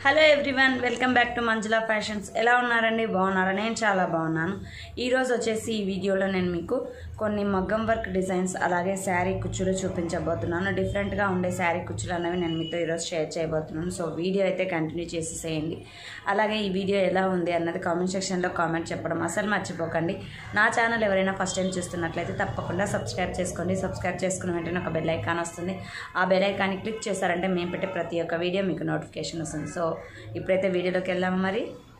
Hello everyone, welcome back to Manjula Fashions. ఎలా ఉన్నారండి? బాగున్నారా? నేను చాలా బాగున్నాను. ఈరోజు వచ్చేసి ఈ వీడియోలో నేను మీకు కొన్ని మగ్గం వర్క్ డిజైన్స్ అలాగే శారీ కుచ్చులు చూపించబోతున్నాను. డిఫరెంట్గా ఉండే శారీ కుచ్చులు అనేవి నేను మీతో ఈరోజు షేర్ చేయబోతున్నాను. సో వీడియో అయితే కంటిన్యూ చేసేసేయండి. అలాగే ఈ వీడియో ఎలా ఉంది అన్నది కామెంట్ సెక్షన్లో కామెంట్ చెప్పడం అసలు మర్చిపోకండి. నా ఛానల్ ఎవరైనా ఫస్ట్ టైం చూస్తున్నట్లయితే తప్పకుండా సబ్స్క్రైబ్ చేసుకోండి. సబ్స్క్రైబ్ చేసుకున్న వెంటనే ఒక బెల్ ఐకాన్ వస్తుంది. ఆ బెల్ ఐకాన్ని క్లిక్ చేశారంటే మేము పెట్టే ప్రతి ఒక్క వీడియో మీకు నోటిఫికేషన్ వస్తుంది. సో ఇప్పుడైతే వీడియోలోకి వెళ్దాము. మరి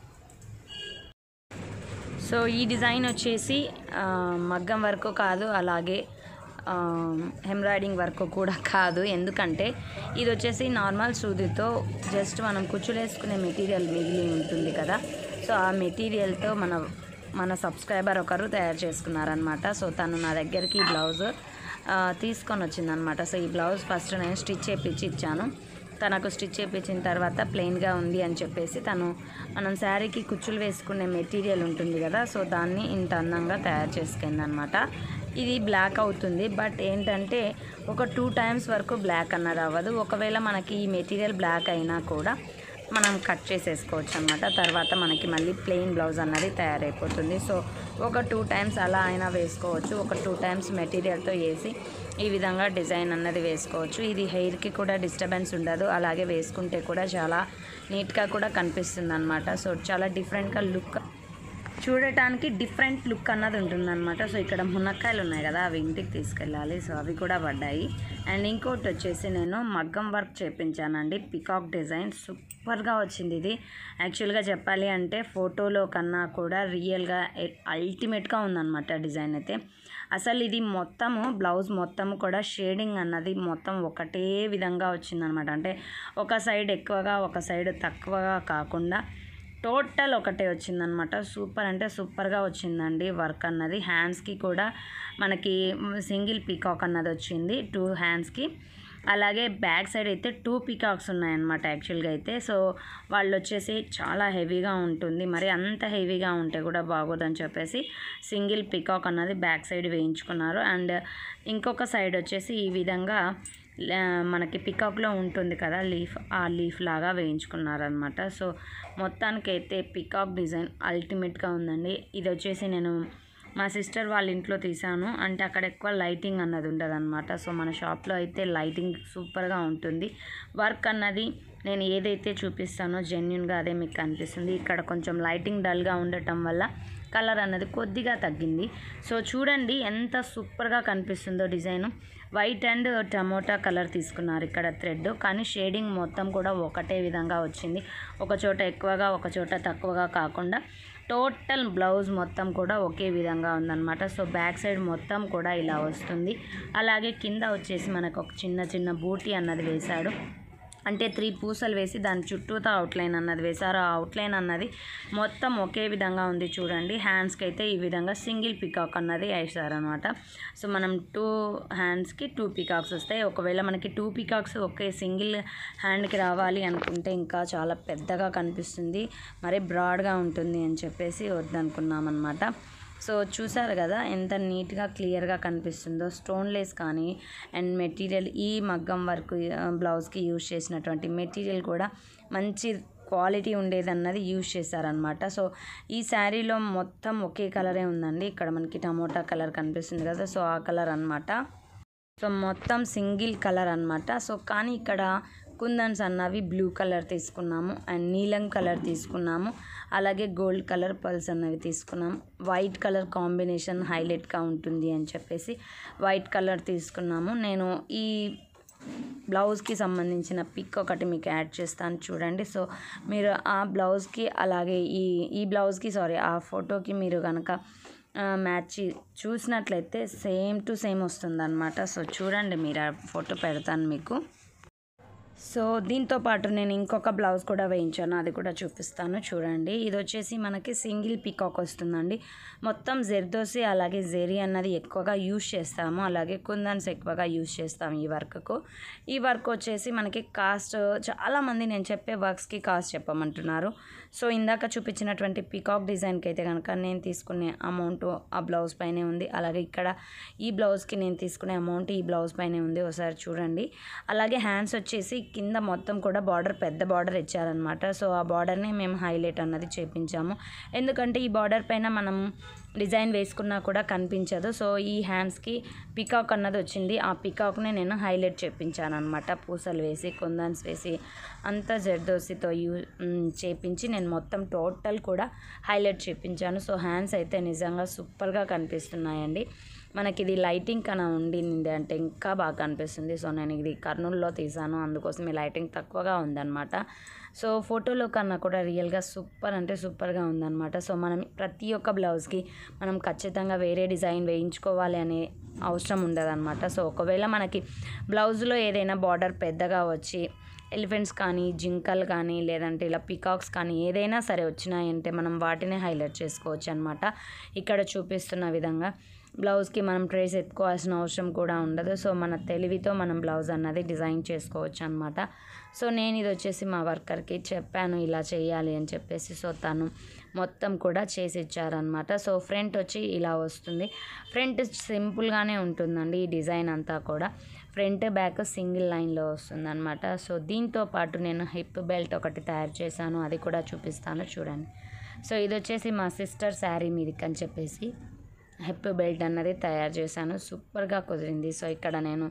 సో ఈ డిజైన్ వచ్చేసి మగ్గం వర్క్ కాదు, అలాగే ఎంబ్రాయిడింగ్ వర్క్ కూడా కాదు. ఎందుకంటే ఇది వచ్చేసి నార్మల్ సూదితో జస్ట్ మనం కుచ్చులు వేసుకునే మెటీరియల్ మిగిలి ఉంటుంది కదా. సో ఆ మెటీరియల్తో మన సబ్స్క్రైబర్ ఒకరు తయారు చేసుకున్నారనమాట. సో తను నా దగ్గరికి ఈ బ్లౌజ్ తీసుకొని వచ్చిందనమాట. సో ఈ బ్లౌజ్ ఫస్ట్ నేను స్టిచ్ చేయించి ఇచ్చాను. తనకు స్టిచ్ చేయించిన తర్వాత ప్లెయిన్గా ఉంది అని చెప్పేసి మనం శారీకి కుచ్చులు వేసుకునే మెటీరియల్ ఉంటుంది కదా, సో దాన్ని ఇంత అందంగా తయారు చేసుకుంది అనమాట. ఇది బ్లాక్ అవుతుంది, బట్ ఏంటంటే ఒక 2 times వరకు బ్లాక్ అన్నది అవ్వదు. ఒకవేళ మనకి ఈ మెటీరియల్ బ్లాక్ అయినా కూడా మనం కట్ చేసేసుకోవచ్చు అనమాట. తర్వాత మనకి మళ్ళీ ప్లెయిన్ బ్లౌజ్ అన్నది తయారైపోతుంది. సో ఒక 2 times అలా అయినా వేసుకోవచ్చు. ఒక 2 times మెటీరియల్తో వేసి ఈ విధంగా డిజైన్ అన్నది వేసుకోవచ్చు. ఇది హెయిర్కి కూడా డిస్టర్బెన్స్ ఉండదు, అలాగే వేసుకుంటే కూడా చాలా నీట్గా కూడా కనిపిస్తుంది అనమాట. సో చాలా డిఫరెంట్గా లుక్, చూడటానికి డిఫరెంట్ లుక్ అన్నది ఉంటుందన్నమాట. సో ఇక్కడ మునక్కాయలు ఉన్నాయి కదా, అవి ఇంటికి తీసుకెళ్ళాలి. సో అవి కూడా పడ్డాయి. అండ్ ఇంకోటి వచ్చేసి నేను మగ్గం వర్క్ చేయించానండి. పికాక్ డిజైన్ సూపర్గా వచ్చింది. ఇది యాక్చువల్గా చెప్పాలి అంటే ఫోటోలో కన్నా కూడా రియల్గా అల్టిమేట్గా ఉందన్నమాట డిజైన్ అయితే. అసలు ఇది మొత్తము బ్లౌజ్ మొత్తము కూడా షేడింగ్ అన్నది మొత్తం ఒకటే విధంగా వచ్చిందనమాట. అంటే ఒక సైడ్ ఎక్కువగా ఒక సైడ్ తక్కువగా కాకుండా టోటల్ ఒకటే వచ్చిందనమాట. సూపర్ అంటే సూపర్గా వచ్చిందండి వర్క్ అన్నది. హ్యాండ్స్కి కూడా మనకి సింగిల్ పీకాక్ అన్నది వచ్చింది 2 handsకి. అలాగే బ్యాక్ సైడ్ అయితే 2 పీకాక్స్ ఉన్నాయన్నమాట యాక్చువల్గా అయితే. సో వాళ్ళు వచ్చేసి చాలా హెవీగా ఉంటుంది, మరి అంత హెవీగా ఉంటే కూడా బాగోదని చెప్పేసి సింగిల్ పీకాక్ అన్నది బ్యాక్ సైడ్ వేయించుకున్నారు. అండ్ ఇంకొక సైడ్ వచ్చేసి ఈ విధంగా మనకి పికాక్లో ఉంటుంది కదా లీఫ్, ఆ లీఫ్ లాగా వేయించుకున్నారనమాట. సో మొత్తానికైతే పికాక్ డిజైన్ అల్టిమేట్గా ఉందండి. ఇది వచ్చేసి నేను మా సిస్టర్ వాళ్ళ ఇంట్లో తీసాను. అంటే అక్కడ ఎక్కువ లైటింగ్ అన్నది ఉండదు అనమాట. సో మన షాప్లో అయితే లైటింగ్ సూపర్గా ఉంటుంది. వర్క్ అన్నది నేను ఏదైతే చూపిస్తానో జెన్యున్గా అదే మీకు కనిపిస్తుంది. ఇక్కడ కొంచెం లైటింగ్ డల్గా ఉండటం వల్ల కలర్ అన్నది కొద్దిగా తగ్గింది. సో చూడండి ఎంత సూపర్గా కనిపిస్తుందో design. White and tomato colour తీసుకున్నారు ఇక్కడ థ్రెడ్, కానీ షేడింగ్ మొత్తం కూడా ఒకటే విధంగా వచ్చింది. ఒక చోట ఎక్కువగా ఒక చోట తక్కువగా కాకుండా టోటల్ బ్లౌజ్ మొత్తం కూడా ఒకే విధంగా ఉందన్నమాట. సో బ్యాక్ సైడ్ మొత్తం కూడా ఇలా వస్తుంది. అలాగే కింద వచ్చేసి మనకు ఒక చిన్న బూటీ అన్నది వేశాడు. అంటే 3 పూసలు వేసి దాని చుట్టూతో అవుట్లైన్ అన్నది వేశారు. ఆ అవుట్లైన్ అన్నది మొత్తం ఒకే విధంగా ఉంది చూడండి. హ్యాండ్స్కి అయితే ఈ విధంగా సింగిల్ పికాక్ అన్నది వేసారనమాట. సో మనం 2 handsకి 2 పీకాక్స్ వస్తాయి. ఒకవేళ మనకి 2 పీకాక్స్ ఒకే సింగిల్ హ్యాండ్కి రావాలి అనుకుంటే ఇంకా చాలా పెద్దగా కనిపిస్తుంది, మరి బ్రాడ్గా ఉంటుంది అని చెప్పేసి వద్దనుకున్నామన్నమాట. సో చూసారు కదా ఎంత నీట్గా క్లియర్గా కనిపిస్తుందో. స్టోన్ లేస్ కానీ అండ్ మెటీరియల్, ఈ మగ్గం వర్క్ బ్లౌజ్కి యూజ్ చేసినటువంటి మెటీరియల్ కూడా మంచి క్వాలిటీ ఉండేదన్నది యూజ్ చేశారనమాట. సో ఈ శారీలో మొత్తం ఒకే కలరే ఉందండి. ఇక్కడ మనకి టమోటా కలర్ కనిపిస్తుంది కదా, సో ఆ కలర్ అనమాట. సో మొత్తం సింగిల్ కలర్ అనమాట. సో కానీ ఇక్కడ కుందన్స్ అన్నవి బ్లూ కలర్ తీసుకున్నాము, అండ్ నీలం కలర్ తీసుకున్నాము, అలాగే గోల్డ్ కలర్ పల్స్ అన్నవి తీసుకున్నాము. వైట్ కలర్ కాంబినేషన్ హైలైట్గా ఉంటుంది అని చెప్పేసి వైట్ కలర్ తీసుకున్నాము. నేను ఈ బ్లౌజ్కి సంబంధించిన పిక్ ఒకటి మీకు యాడ్ చేస్తాను చూడండి. సో మీరు ఆ బ్లౌజ్కి అలాగే ఈ బ్లౌజ్కి ఆ ఫోటోకి మీరు కనుక మ్యాచ్ చూసినట్లయితే సేమ్ టు సేమ్ వస్తుందన్నమాట. సో చూడండి, మీరు ఆ ఫోటో పెడతాను మీకు. సో దీంతో పాటు నేను ఇంకొక బ్లౌజ్ కూడా వేయించాను, అది కూడా చూపిస్తాను చూడండి. ఇది వచ్చేసి మనకి సింగిల్ పీకాక్ వస్తుందండి. మొత్తం జెర్దోసి అలాగే జెరీ అన్నది ఎక్కువగా యూజ్ చేస్తాము, అలాగే కుందన్స్ ఎక్కువగా యూజ్ చేస్తాము ఈ వర్క్కు. ఈ వర్క్ వచ్చేసి మనకి కాస్ట్, చాలామంది నేను చెప్పే వర్క్స్కి కాస్ట్ చెప్పమంటున్నారు. సో ఇందాక చూపించినటువంటి పీకాక్ డిజైన్కి అయితే కనుక నేను తీసుకునే అమౌంట్ ఆ బ్లౌజ్ పైనే ఉంది, అలాగే ఇక్కడ ఈ బ్లౌజ్కి నేను తీసుకునే అమౌంట్ ఈ బ్లౌజ్ పైనే ఉంది, ఒకసారి చూడండి. అలాగే హ్యాండ్స్ వచ్చేసి కింద మొత్తం కూడా బార్డర్ పెద్ద బార్డర్ ఇచ్చారనమాట. సో ఆ బార్డర్ని మేము హైలైట్ అన్నది చేపించాము. ఎందుకంటే ఈ బార్డర్ పైన మనం డిజైన్ వేసుకున్నా కూడా కనిపించదు. సో ఈ హ్యాండ్స్కి పికాక్ అన్నది వచ్చింది. ఆ పికాక్ని నేను హైలైట్ చేపించాను అనమాట. పూసలు వేసి కుందన్స్ వేసి అంతా జర్దోసితో చేపించి నేను మొత్తం టోటల్ కూడా హైలైట్ చేపించాను. సో హ్యాండ్స్ అయితే నిజంగా సూపర్గా కనిపిస్తున్నాయండి. మనకి ఇది లైటింగ్ కన్నా ఉండింది అంటే ఇంకా బాగా కనిపిస్తుంది. సో నేను ఇది కర్నూలులో తీసాను, అందుకోసం ఈ లైటింగ్ తక్కువగా ఉందన్నమాట. సో ఫోటోలో కన్నా కూడా రియల్గా సూపర్ అంటే సూపర్గా ఉందన్నమాట. సో మనం ప్రతి ఒక్క బ్లౌజ్కి మనం ఖచ్చితంగా వేరే డిజైన్ వేయించుకోవాలి అనే అవసరం ఉండదన్నమాట. సో ఒకవేళ మనకి బ్లౌజ్లో ఏదైనా బార్డర్ పెద్దగా వచ్చి ఎలిఫెంట్స్ కానీ జింకలు కానీ లేదంటే ఇలా పికాక్స్ కానీ ఏదైనా సరే వచ్చినాయంటే మనం వాటిని హైలైట్ చేసుకోవచ్చు అనమాట. ఇక్కడ చూపిస్తున్న విధంగా బ్లౌజ్కి మనం ట్రేస్ ఎత్తుకోవాల్సిన అవసరం కూడా ఉండదు. సో మన తెలివితో మనం బ్లౌజ్ అన్నది డిజైన్ చేసుకోవచ్చు అనమాట. సో నేను ఇది వచ్చేసి మా వర్కర్కి చెప్పాను ఇలా చేయాలి అని చెప్పేసి. సో తను మొత్తం కూడా చేసి ఇచ్చారనమాట. సో ఫ్రంట్ వచ్చి ఇలా వస్తుంది. ఫ్రంట్ సింపుల్గానే ఉంటుందండి ఈ డిజైన్ అంతా కూడా. ఫ్రంట్ బ్యాక్ సింగిల్ లైన్లో వస్తుందన్నమాట. సో దీంతో పాటు నేను హిప్ బెల్ట్ ఒకటి తయారు చేశాను, అది కూడా చూపిస్తాను చూడండి. సో ఇది వచ్చేసి మా సిస్టర్ శారీ మీదకి అని చెప్పేసి హిప్ బెల్ట్ అన్నది తయారు చేశాను. సూపర్గా కుదిరింది. సో ఇక్కడ నేను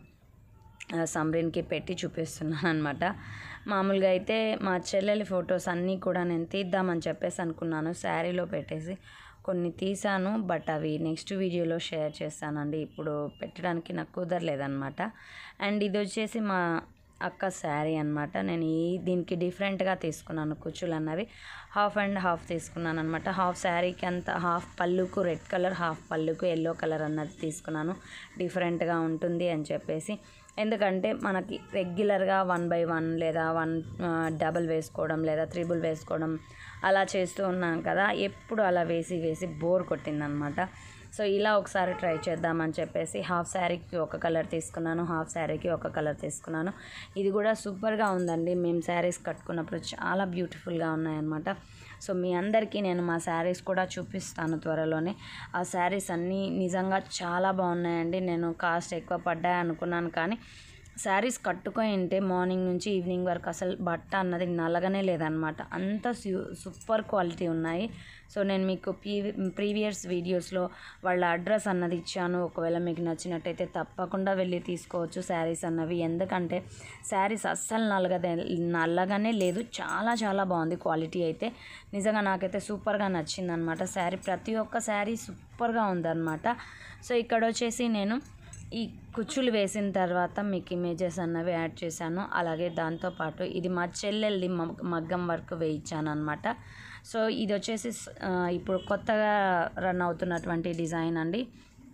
సమ్రీన్కి పెట్టి చూపిస్తున్నాను అనమాట. మామూలుగా అయితే మా చెల్లెలి ఫొటోస్ అన్నీ కూడా నేను తీద్దామని చెప్పేసి అనుకున్నాను, శారీలో పెట్టేసి కొన్ని తీసాను. బట్ అవి నెక్స్ట్ వీడియోలో షేర్ చేస్తానండి, ఇప్పుడు పెట్టడానికి నాకు కుదరలేదన్నమాట. అండ్ ఇది వచ్చేసి మా అక్క శారీ అనమాట. నేను దీనికి డిఫరెంట్గా తీసుకున్నాను. కుచ్చులు అన్నవి హాఫ్ అండ్ హాఫ్ తీసుకున్నాను అనమాట. హాఫ్ శారీకి అంతా హాఫ్ పళ్ళుకు రెడ్ కలర్, హాఫ్ పళ్ళుకు ఎల్లో కలర్ అన్నది తీసుకున్నాను, డిఫరెంట్గా ఉంటుంది అని చెప్పేసి. ఎందుకంటే మనకి రెగ్యులర్గా 1/1 లేదా 1 డబల్ వేసుకోవడం లేదా 3 వేసుకోవడం అలా చేస్తూ ఉన్నాం కదా, ఎప్పుడు అలా వేసి వేసి బోర్ కొట్టిందనమాట. సో ఇలా ఒకసారి ట్రై చేద్దామని చెప్పేసి హాఫ్ శారీకి ఒక కలర్ తీసుకున్నాను, హాఫ్ శారీకి ఒక కలర్ తీసుకున్నాను. ఇది కూడా సూపర్గా ఉందండి. మేము శారీస్ కట్టుకున్నప్పుడు చాలా బ్యూటిఫుల్గా ఉన్నాయన్నమాట. సో మీ అందరికీ నేను మా శారీస్ కూడా చూపిస్తాను త్వరలోనే. ఆ శారీస్ అన్నీ నిజంగా చాలా బాగున్నాయండి. నేను కాస్ట్ ఎక్కువ పడ్డాయి అనుకున్నాను, కానీ శారీస్ కట్టుకొని ఉంటే మార్నింగ్ నుంచి ఈవినింగ్ వరకు అసలు బట్ట అన్నది నలగనే లేదనమాట. అంత సూపర్ క్వాలిటీ ఉన్నాయి. సో నేను మీకు ప్రీవియస్ వీడియోస్లో వాళ్ళ అడ్రస్ అన్నది ఇచ్చాను. ఒకవేళ మీకు నచ్చినట్టయితే తప్పకుండా వెళ్ళి తీసుకోవచ్చు శారీస్ అన్నవి. ఎందుకంటే శారీస్ అస్సలు నల్లగానే లేదు, చాలా చాలా బాగుంది క్వాలిటీ అయితే. నిజంగా నాకైతే సూపర్గా నచ్చిందనమాట శారీ. ప్రతి ఒక్క శారీ సూపర్గా ఉందన్నమాట. సో ఇక్కడ వచ్చేసి నేను ఈ కుచ్చులు వేసిన తర్వాత మీకు ఇమేజెస్ అన్నవి యాడ్ చేశాను. అలాగే దాంతోపాటు ఇది మా చెల్లెల్ది మగ్గం వర్క్ వేయించాను అనమాట. సో ఇది వచ్చేసి ఇప్పుడు కొత్తగా రన్ అవుతున్నటువంటి డిజైన్ అండి.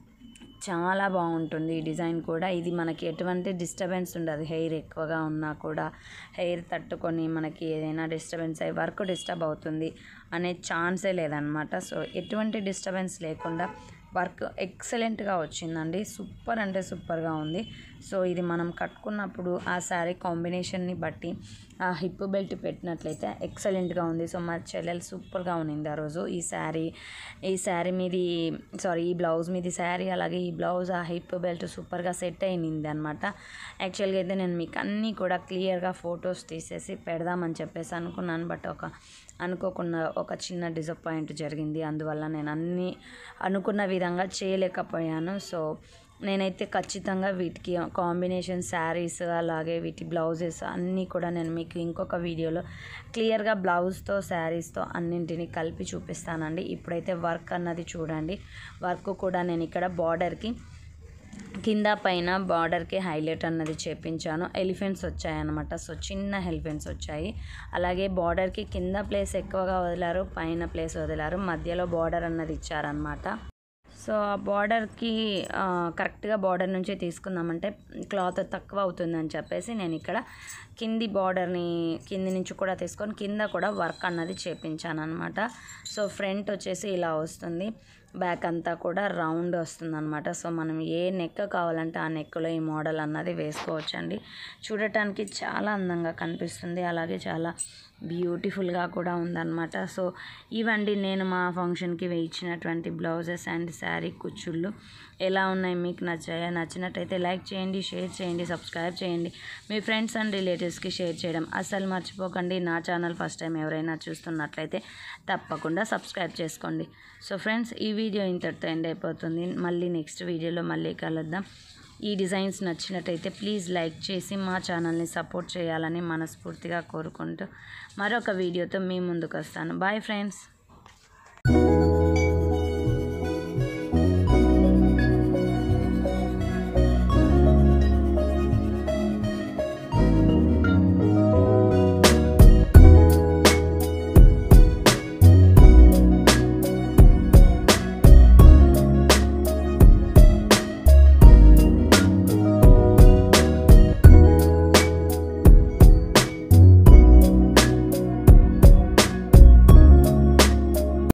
చాలా బాగుంటుంది ఈ డిజైన్ కూడా. ఇది మనకి ఎటువంటి డిస్టర్బెన్స్ ఉండదు. హెయిర్ ఎక్కువగా ఉన్నా కూడా హెయిర్ తట్టుకొని మనకి ఏదైనా డిస్టర్బెన్స్ అయ్యి వర్క్ డిస్టర్బ్ అవుతుంది అనే ఛాన్సే లేదనమాట. సో ఎటువంటి డిస్టర్బెన్స్ లేకుండా వర్క్ ఎక్సలెంట్గా వచ్చిందండి. సూపర్ అంటే సూపర్గా ఉంది. సో ఇది మనం కట్టుకున్నప్పుడు ఆ శారీ కాంబినేషన్ని బట్టి ఆ హిప్ బెల్ట్ పెట్టినట్లయితే ఎక్సలెంట్గా ఉంది. సో మా చెల్లెలు సూపర్గా ఉన్నింది ఆ రోజు. ఈ శారీ మీది ఈ బ్లౌజ్ మీది శారీ, అలాగే ఈ బ్లౌజ్ ఆ హిప్ బెల్ట్ సూపర్గా సెట్ అయింది అనమాట. యాక్చువల్గా అయితే నేను మీకు అన్నీ కూడా క్లియర్గా ఫొటోస్ తీసేసి పెడదామని చెప్పేసి అనుకున్నాను. బట్ అనుకోకుండా ఒక చిన్న డిసప్పాయింట్ జరిగింది. అందువల్ల నేను అన్నీ అనుకున్న విధంగా చేయలేకపోయాను. సో నేనైతే ఖచ్చితంగా వీటికి కాంబినేషన్ శారీస్ అలాగే వీటి బ్లౌజెస్ అన్నీ కూడా నేను మీకు ఇంకొక వీడియోలో క్లియర్గా బ్లౌజ్తో శారీస్తో అన్నింటినీ కలిపి చూపిస్తానండి. ఇప్పుడైతే వర్క్ అన్నది చూడండి. వర్క్ కూడా నేను ఇక్కడ బార్డర్కి కింద పైన బార్డర్కి హైలైట్ అన్నది చేపించాను. ఎలిఫెంట్స్ వచ్చాయన్నమాట. సో చిన్న ఎలిఫెంట్స్ వచ్చాయి. అలాగే బార్డర్కి కింద ప్లేస్ ఎక్కువగా వదిలారు, పైన ప్లేస్ వదిలారు, మధ్యలో బార్డర్ అన్నది ఇచ్చారనమాట. సో ఆ బార్డర్కి కరెక్ట్గా బార్డర్ నుంచి తీసుకుందామంటే క్లాత్ తక్కువ అవుతుందని చెప్పేసి నేను ఇక్కడ కింది బార్డర్ని కింది నుంచి కూడా తీసుకొని కింద కూడా వర్క్ అన్నది చేపించాను అనమాట. సో ఫ్రంట్ వచ్చేసి ఇలా వస్తుంది, బ్యాక్ అంతా కూడా రౌండ్ వస్తుంది అనమాట. సో మనం ఏ నెక్ కావాలంటే ఆ నెక్లో ఈ మోడల్ అన్నది వేసుకోవచ్చండి. చూడటానికి చాలా అందంగా కనిపిస్తుంది, అలాగే చాలా బ్యూటిఫుల్గా కూడా ఉందన్నమాట. సో ఇవండి నేను మా ఫంక్షన్కి వేయించినటువంటి బ్లౌజెస్ అండ్ శారీ కుచ్చుళ్ళు. ఎలా ఉన్నాయి, మీకు నచ్చాయా? నచ్చినట్టయితే లైక్ చేయండి, షేర్ చేయండి, సబ్స్క్రైబ్ చేయండి. మీ ఫ్రెండ్స్ అండ్ రిలేటివ్స్కి షేర్ చేయడం అస్సలు మర్చిపోకండి. నా ఛానల్ ఫస్ట్ టైం ఎవరైనా చూస్తున్నట్లయితే తప్పకుండా సబ్స్క్రైబ్ చేసుకోండి. సో ఫ్రెండ్స్, ఈ వీడియో ఇంతటితో ఎండ్ అయిపోతుంది. మళ్ళీ నెక్స్ట్ వీడియోలో మళ్ళీ కలుద్దాం. ఈ డిజైన్స్ నచ్చినట్టయితే ప్లీజ్ లైక్ చేసి మా ఛానల్ని సపోర్ట్ చేయాలని మనస్ఫూర్తిగా కోరుకుంటూ మరొక వీడియోతో మీ ముందుకు వస్తాను. Bye friends.